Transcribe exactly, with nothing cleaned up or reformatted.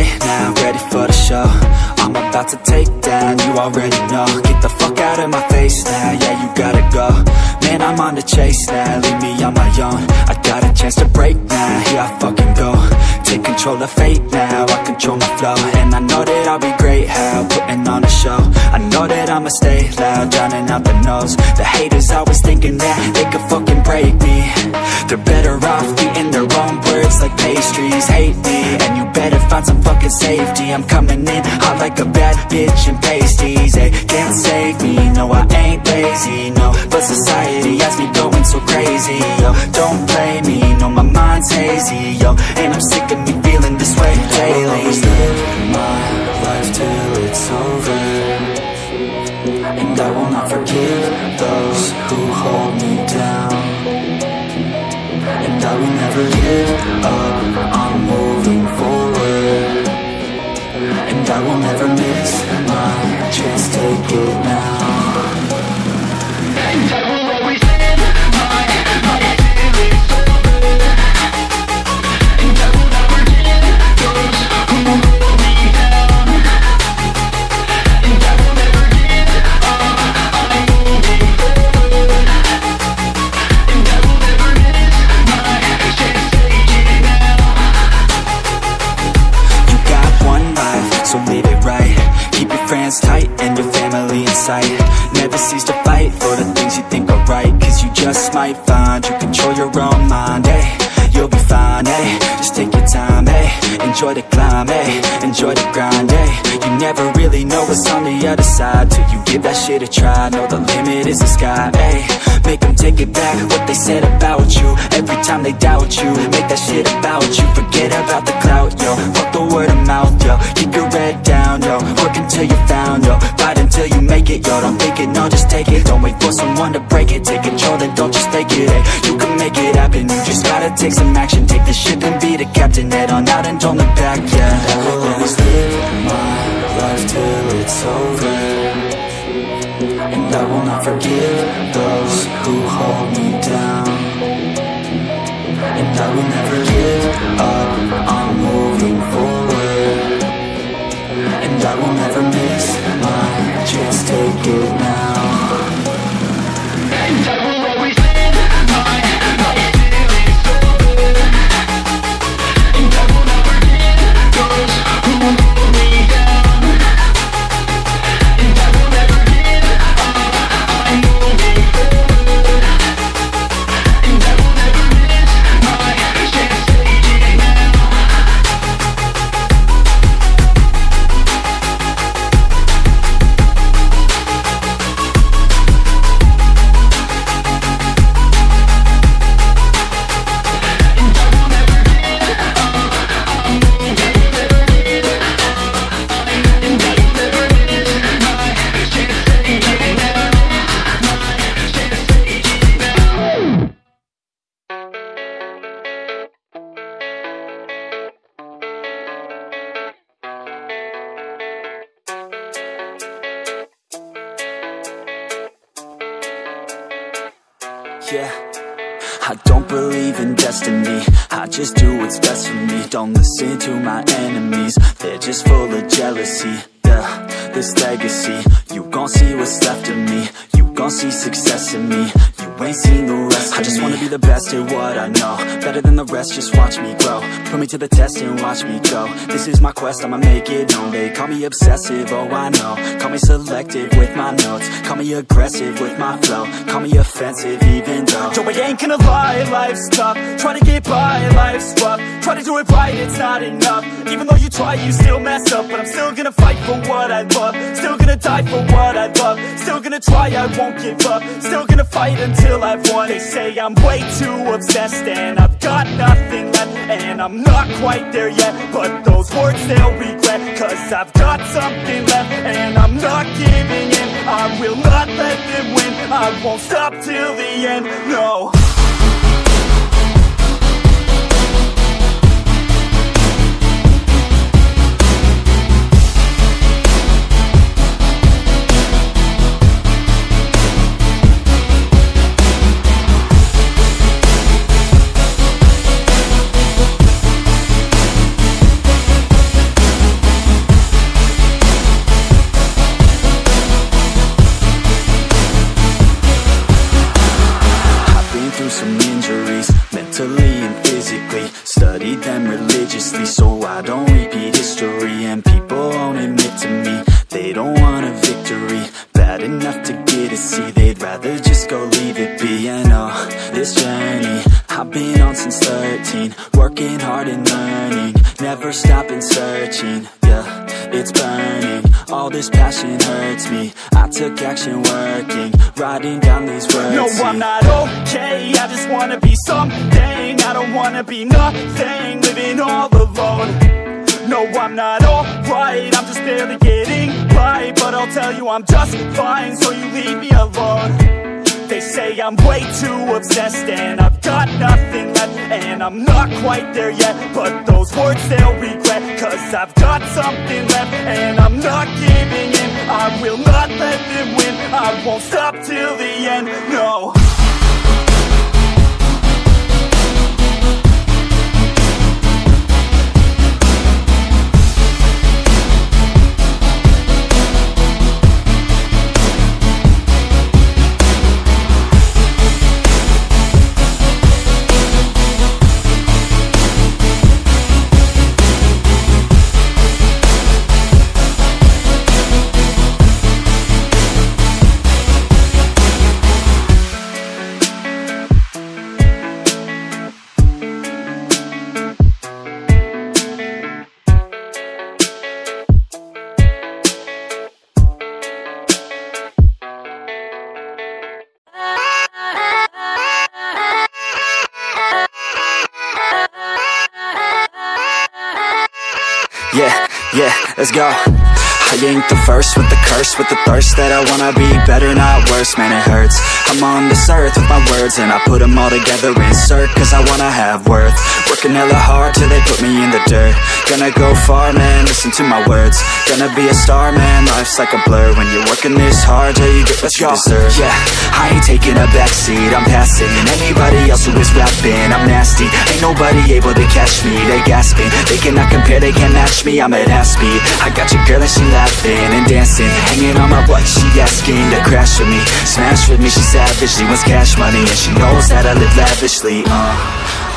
right now, ready for the show. I'm about to take down, you already know. Get the fuck out of my face now, yeah, you gotta go. Man, I'm on the chase now, leave me on my own. I got a chance to break now, here I fucking go. Take control of fate now, I control my flow. And I know that I'll be great, how, putting on a show. I know that I'ma stay loud, drowning out the noise. The haters always thinking that they could fucking break me. They're better off eating their own words like pastries. Hate me, and you better find some fucking safety. I'm coming in hot like a bad bitch in pasties. They can't save me, no I ain't lazy, no. But society has me going so crazy, yo. Don't play me, no my mind's hazy, yo. And I'm sick of me feeling this way daily. I'll always live my life till it's over, and I will not forgive those who hold me down. And I will never give up, I'm moving forward. And I will never miss my chance, take it now. And I will always live my life till it's over, and I will never give those who hold me down. And I will never give up, I'm moving forward. And I will never miss my chance, take it now. You got one life, so live it right. Keep your friends tight and your family in sight. Never cease to fight for the things you think are right, cause you just might find you control your own mind, eh? You'll be fine, eh? Just take your time, eh? Enjoy the climb, eh? Enjoy the grind, eh? You never really know what's on the other side till you give that shit a try. Know the limit is the sky, eh? Make them take it back, what they said about you. Every time they doubt you, make that shit about you. Forget about the clout, yo. Fuck the word of mouth, yo. Keep your head down, yo. Work until you're found, yo. Fight until you make it, yo. Don't think it, no, just take it. Don't wait for someone to break it. Take control and don't just fake it, eh? You can make it happen, you just gotta take some action. Take the ship and be the captain. Head on out and don't look back, yeah. I will always live my life till it's over, and I will not forgive those who hold me down. And I will never give up, I'm moving forward. And I will never miss my chance, take it now. And I will always live my life till it's over, and I will never give those who hold me down. And I will never give up, I'm moving forward. And I will never miss my chance, take it now. Yeah, I don't believe in destiny, I just do what's best for me. Don't listen to my enemies, they're just full of jealousy. Yeah, this legacy, you gon' see what's left of me. You gon' see success in me, you ain't seen the rest of me. I just wanna be the best at what I know, better than the rest, just watch me grow. Put me to the test and watch me go. This is my quest, I'ma make it known. They call me obsessive, oh I know. Call me selective with my notes, call me aggressive with my flow. Call me offensive even though Joe, I ain't gonna lie, life's tough. Try to get by, life's rough. Try to do it right, it's not enough. Even though you try, you still mess up. But I'm still gonna fight for what I love, still gonna die for what I love. Still gonna try, I won't give up. Still gonna fight until I've won. They say I'm way too obsessed and I've got nothing left, and I'm not quite there yet, but those words they'll regret. Cause I've got something left and I'm not giving in. I will not let them win, I won't stop till the end, no. them religiously, so I don't repeat history. And people won't admit to me they don't want a victory bad enough to get a C. They'd rather just go leave it be. And oh, this journey I've been on since thirteen, working hard and learning, never stopping searching. Yeah, it's burning, all this passion hurts me. I took action working, writing down these words. No, I'm not okay, I just wanna be something. I don't wanna be nothing, living all alone. No, I'm not alright, I'm just barely getting by. But I'll tell you I'm just fine, so you leave me alone. They say I'm way too obsessed and I've got nothing left, and I'm not quite there yet, but those words they'll regret, cause I've got something left and I'm not giving in. I will not let them win, I won't stop till the end, no. Yeah, yeah, let's go. I ain't the first with the curse, with the thirst that I wanna be better, not worse, man it hurts. I'm on this earth with my words and I put them all together, insert, cause I wanna have worth. Working hella hard till they put me in the dirt. Gonna go far, man, listen to my words. Gonna be a star, man, life's like a blur. When you're working this hard, yeah, you get what you deserve. Yeah, I ain't taking a backseat, I'm passing anybody else who is rapping. I'm nasty, ain't nobody able to catch me. They gasping, they cannot compare, they can't match me. I'm at half speed, I got your girl and she laughing and dancing, hanging on my butt, she asking to crash with me, smash with me. She savage, she wants cash money and she knows that I live lavishly. Uh